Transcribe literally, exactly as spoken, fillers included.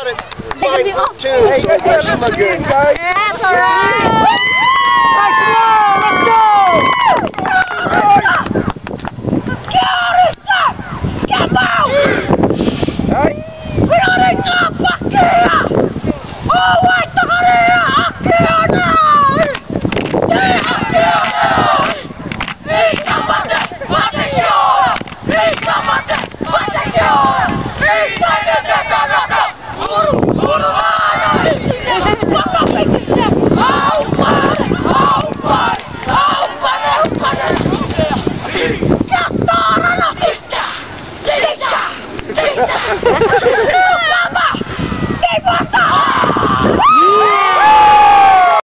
it. Five foot two, so push him again. That's alright. Nice one, let's go! Come on! Hey. We're on it, fuck yeah!